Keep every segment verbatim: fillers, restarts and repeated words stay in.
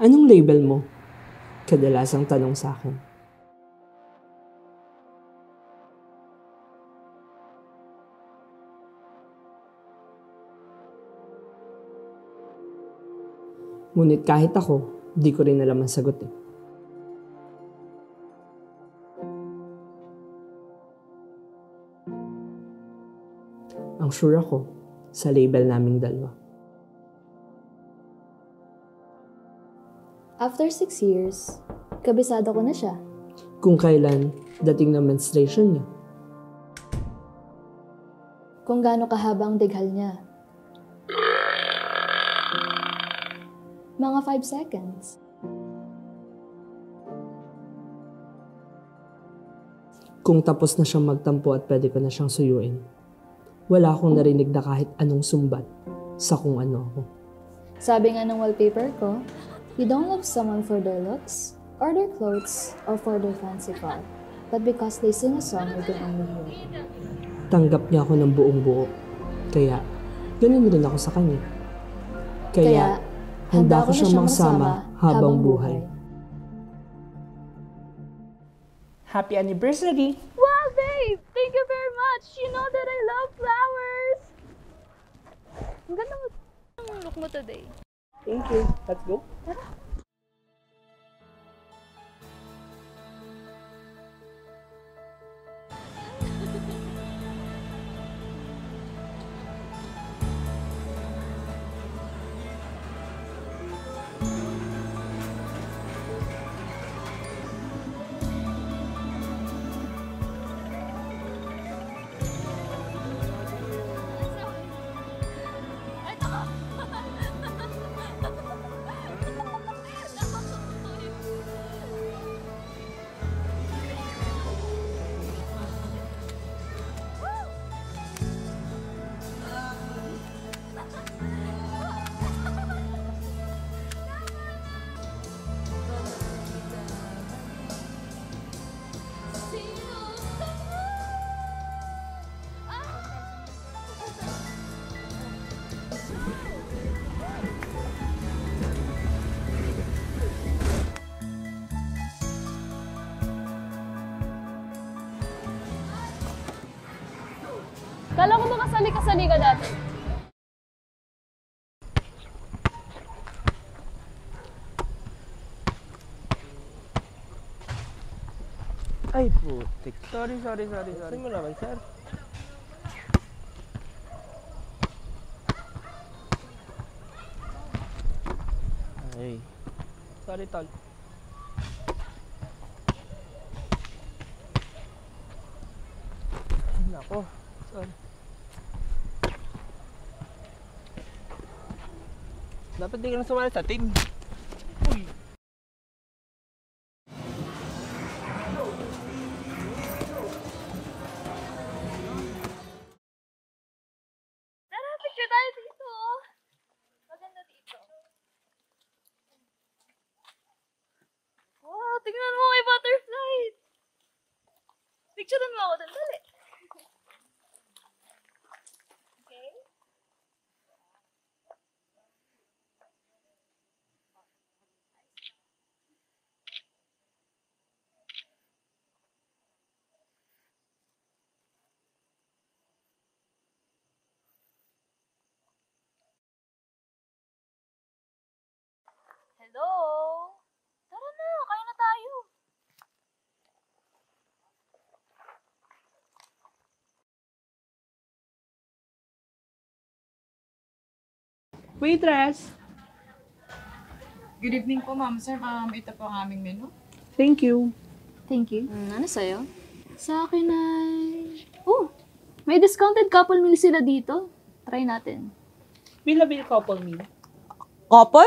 Anong label mo? Kadalasang tanong sa akin. Ngunit kahit ako, di ko rin alam ang sagot eh. Ang sure ako, sa label naming dalawa. After six years, kabisado ko na siya. Kung kailan dating na menstruation niya. Kung gaano kahaba ang dighal niya. Mga five seconds. Kung tapos na siyang magtampo at pwede ko na siyang suyuin, wala akong narinig na kahit anong sumbat sa kung ano ako. Sabi nga ng wallpaper ko, you don't love someone for their looks, or their clothes, or for their fancy car, but because they sing a song you can only hear. Tanggap niya ako ng buong buo. Kaya, ganun rin ako sa kanya. Kaya, Kaya handa ko siyang makasama habang buhay. Happy anniversary! Wow, babe! Thank you very much! You know that I love flowers! Ang ganda mo ang look mo today. Thank you. Let's go. Kala ko ba kasali-kasali ka dati? Ay, putik. Sorry, sorry, sorry, sorry. Sino mo naman, sir? Ay. Sorry, tol. Nako. Sorry. Dapat di ka na sumali sa team. Uy. Tara, picture tayo dito. Maganda dito. Wow, tingnan mo, may butterfly. Picturean mo ako dun, dali. Okay? Hello? Tara na, kain na tayo. Waitress! Good evening po, ma'am. Sir, um, ito po ang aming menu. Thank you. Thank you. Mm, ano sa'yo? Sa akin ay... Oh, may discounted couple meal sila dito. Try natin. Bill a bill couple meal. Couple?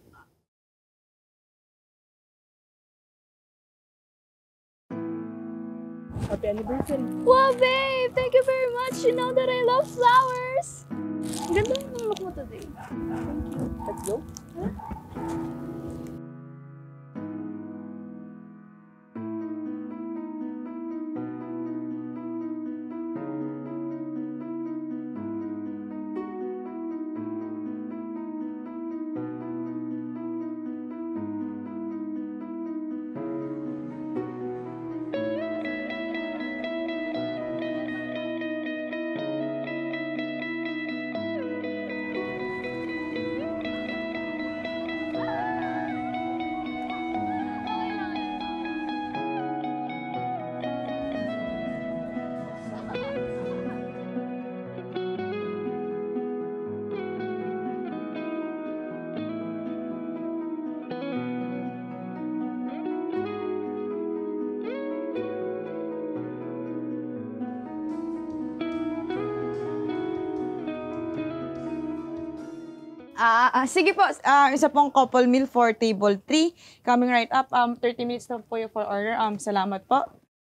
Happy anniversary. Wow, babe! Thank you very much. You know that I love flowers. Ang ganda ng look mo today. Let's go. Huh? Ah, ah, sige po, ah, isa pong couple meal for table three. Coming right up, um, thirty minutes na po yung for order. Um, salamat po.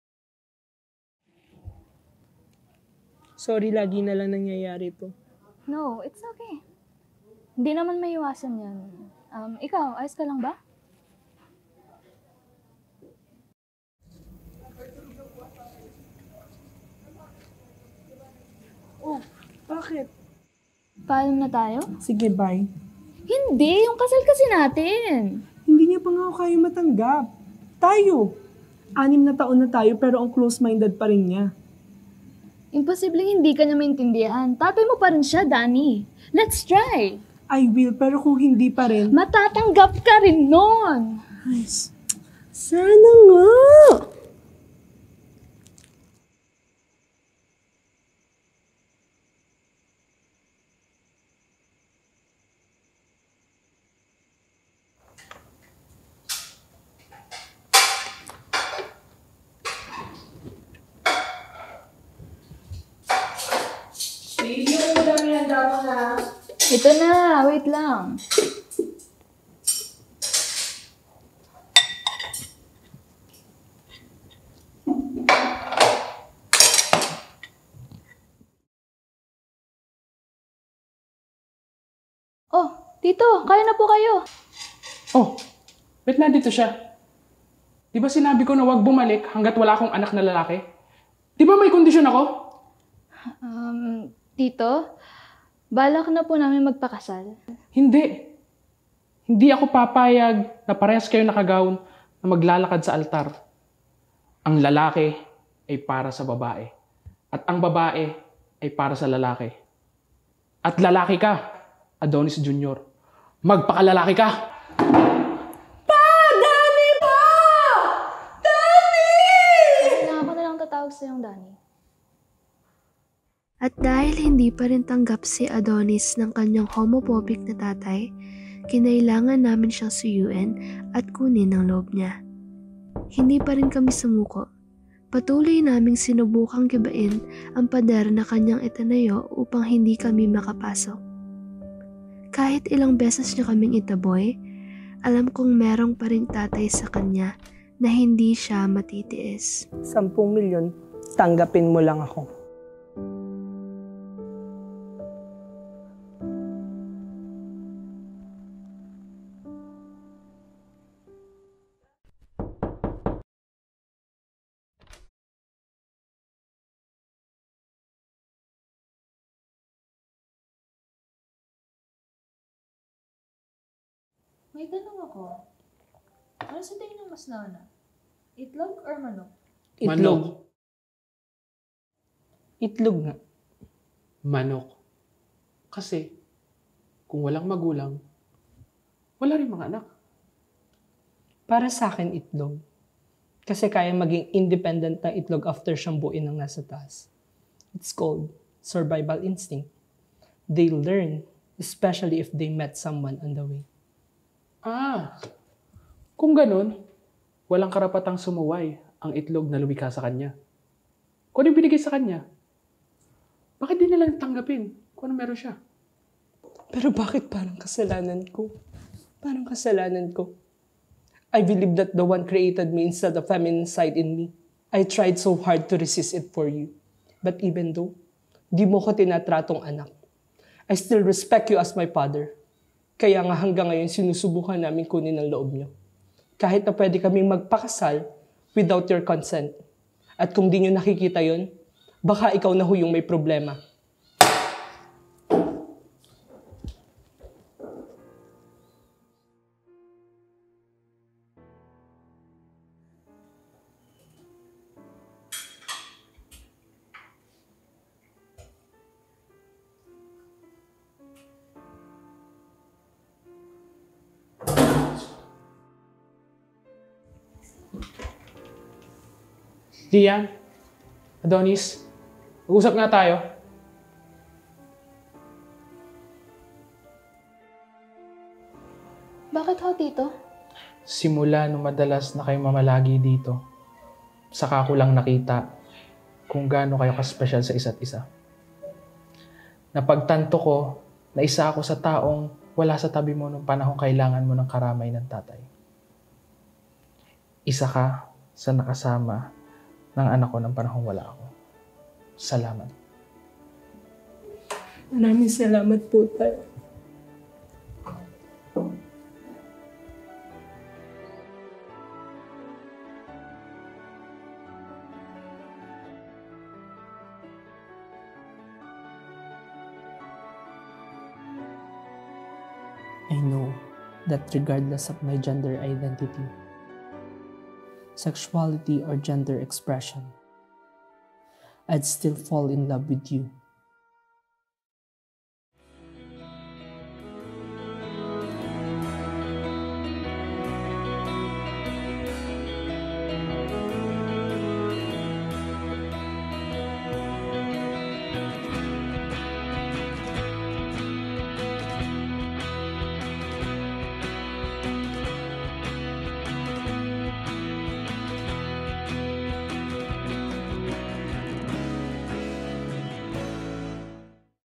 Sorry, lagi na lang nangyayari to. No, it's okay. Hindi naman maiwasan yan. Um, ikaw, ayos ka lang ba? Oh, bakit? Paalam na tayo? Sige, bye. Hindi, yung kasal kasi natin. Hindi niya pa nga ako kayo matanggap. Tayo. Anim na taon na tayo pero ang close-minded pa rin niya. Imposibleng hindi ka niya maintindihan. Tatay mo pa rin siya, Dani. Let's try. I will, pero kung hindi pa rin... Matatanggap ka rin nun. Ay, sana nga! Ito na, wait lang. Oh, Tito, kaya na po kayo. Oh, ba't nandito siya? Di ba sinabi ko na huwag bumalik hanggat wala akong anak na lalaki? Di ba may kondisyon ako? Um, Tito, balak na po namin magpakasal. Hindi. Hindi ako papayag na parehas kayo nakagaon na maglalakad sa altar. Ang lalaki ay para sa babae. At ang babae ay para sa lalaki. At lalaki ka, Adonis Junior Magpakalalaki ka! Pa! Dani pa! Dani! Kaya ako na lang tatawag sa yung Dani. At dahil hindi pa rin tanggap si Adonis ng kanyang homophobic na tatay, kinailangan namin siyang suyuin at kunin ang loob niya. Hindi pa rin kami sumuko. Patuloy naming sinubukang gibain ang pader na kanyang itinayo upang hindi kami makapasok. Kahit ilang beses niya kaming itaboy, alam kong merong pa rin tatay sa kanya na hindi siya matitiis. Sampung milyon, tanggapin mo lang ako. May tanong ako. Ano sa tingin ng mas nauna? Itlog or manok? Manok. Itlog nga. Manok. Kasi, kung walang magulang, wala rin mga anak. Para sa akin, itlog. Kasi kaya maging independent ng itlog after siyang buuin ng nasa taas. It's called survival instinct. They learn, especially if they met someone on the way. Ah, kung ganun, walang karapatang sumuway ang itlog na lumikha sa kanya. Kung ano yung binigay sa kanya, bakit di nilang tanggapin kung ano meron siya? Pero bakit parang kasalanan ko? Parang kasalanan ko. I believe that the one created me instead of feminine side in me. I tried so hard to resist it for you. But even though, di mo ko tinatratong anak, I still respect you as my father. Kaya nga hanggang ngayon sinusubukan namin kunin ang loob niyo. Kahit na pwede kaming magpakasal without your consent. At kung di nyo nakikita yon, baka ikaw na ho yung may problema. Leanne, Adonis, mag-usap nga tayo. Bakit ho, Tito? Simula nung madalas na kayo mamalagi dito, saka ko lang nakita kung gaano kayo kaspesyal sa isa't isa. Napagtanto ko na isa ako sa taong wala sa tabi mo nung panahong kailangan mo ng karamay ng tatay. Isa ka sa nakasama ng anak ko ng panahong wala ako. Salamat. Maraming salamat po, Tay. I know that regardless of my gender identity, sexuality, or gender expression, I'd still fall in love with you